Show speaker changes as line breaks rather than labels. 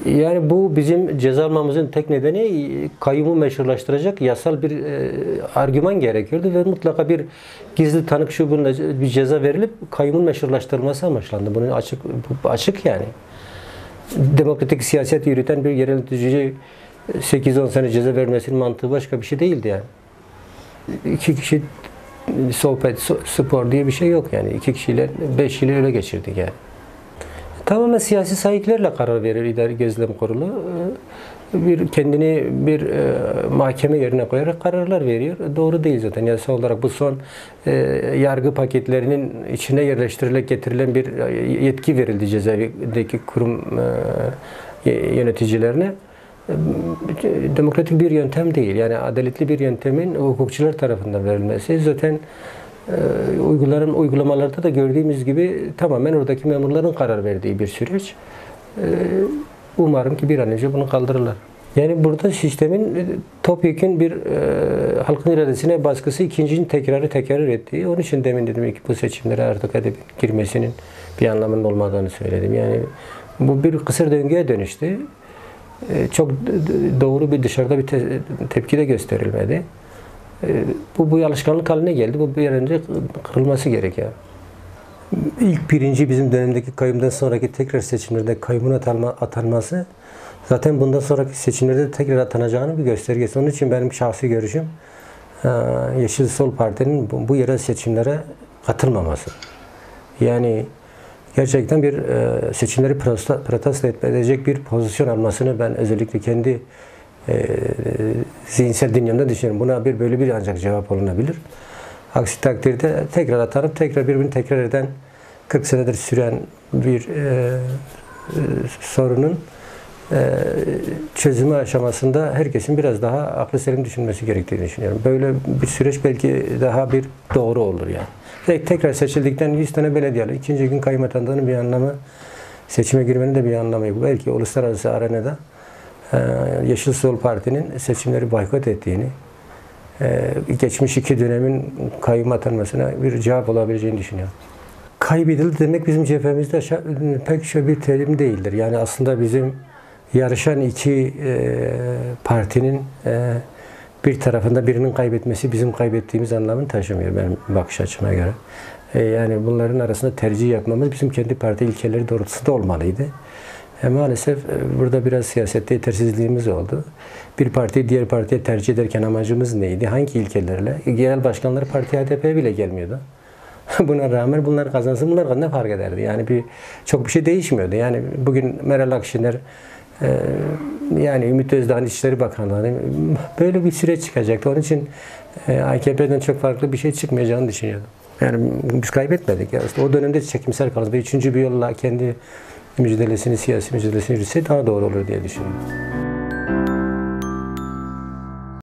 Yani bu bizim ceza almamızın tek nedeni kayyumu meşrulaştıracak yasal bir argüman gerekiyordu ve mutlaka bir gizli tanık şubunda bir ceza verilip kayyumun meşrulaştırılması amaçlandı. Bunun açık yani. Demokratik siyaset yürüten bir yerel yönetici 8-10 sene ceza vermesinin mantığı başka bir şey değildi yani. İki kişi sohbet, spor diye bir şey yok yani. 2 kişiyle 5 yılı öyle geçirdik yani. Tamamen siyasi sahiplerle karar verir İdari Gözlem Kurulu. Kendini bir mahkeme yerine koyarak kararlar veriyor. Doğru değil zaten. Yasal olarak bu son yargı paketlerinin içine yerleştirilerek getirilen bir yetki verildi cezaevindeki kurum yöneticilerine. Demokratik bir yöntem değil. Yani adaletli bir yöntemin hukukçular tarafından verilmesi. Zaten uygulamalarda da gördüğümüz gibi tamamen oradaki memurların karar verdiği bir süreç. Umarım ki bir an önce bunu kaldırırlar. Yani burada sistemin topyekün bir halkın iradesine baskısı ikincinin tekrar ettiği. Onun için demin dedim ki bu seçimlere artık girmesinin bir anlamının olmadığını söyledim. Yani bu bir kısır döngüye dönüştü. Çok doğru bir dışarıda bir tepki de gösterilmedi. Bu alışkanlık haline geldi. Bu bir an önce kırılması gerekiyor. İlk birinci bizim dönemdeki kayyumdan sonraki tekrar seçimlerde kayyumun atanması zaten bundan sonraki seçimlerde tekrar atanacağının bir göstergesi. Onun için benim şahsi görüşüm Yeşil Sol Parti'nin bu yerel seçimlere katılmaması. Yani gerçekten bir seçimleri protesto edecek bir pozisyon almasını ben özellikle kendi zihinsel dünyamda düşünüyorum. Buna böyle bir ancak cevap olunabilir. Aksi takdirde tekrar atarıp tekrar birbirini tekrar eden 40 senedir süren bir sorunun çözümü aşamasında herkesin biraz daha aklı selim düşünmesi gerektiğini düşünüyorum. Böyle bir süreç belki daha bir doğru olur yani. Tekrar seçildikten 100 tane belediye ikinci gün kayyum atandığının bir anlamı, seçime girmenin de bir anlamı yok. Belki uluslararası arenada Yeşil Sol Parti'nin seçimleri boykot ettiğini, geçmiş 2 dönemin kayyum atanmasına bir cevap olabileceğini düşünüyorum. Kaybedildi demek bizim cephemizde pek şöyle bir terim değildir. Yani aslında bizim yarışan iki partinin bir tarafında birinin kaybetmesi bizim kaybettiğimiz anlamını taşımıyor benim bakış açıma göre. Yani bunların arasında tercih yapmamız bizim kendi parti ilkeleri doğrultusunda olmalıydı. Maalesef burada biraz siyasette yetersizliğimiz oldu. Bir partiyi diğer partiye tercih ederken amacımız neydi? Hangi ilkelerle? Genel başkanları parti HDP bile gelmiyordu. Buna rağmen bunlar kazansın, bunlar ne fark ederdi? Yani çok bir şey değişmiyordu. Yani bugün Meral Akşener, yani Ümit Özdağ'ın İçişleri Bakanlığı'nın böyle bir süreç çıkacaktı. Onun için AKP'den çok farklı bir şey çıkmayacağını düşünüyordum. Yani biz kaybetmedik. Ya. İşte o dönemde çekimsel kaldı. Ve üçüncü bir yolla kendi mücadelesini, siyasi mücadelesini yürütse daha doğru olur diye düşünüyorum.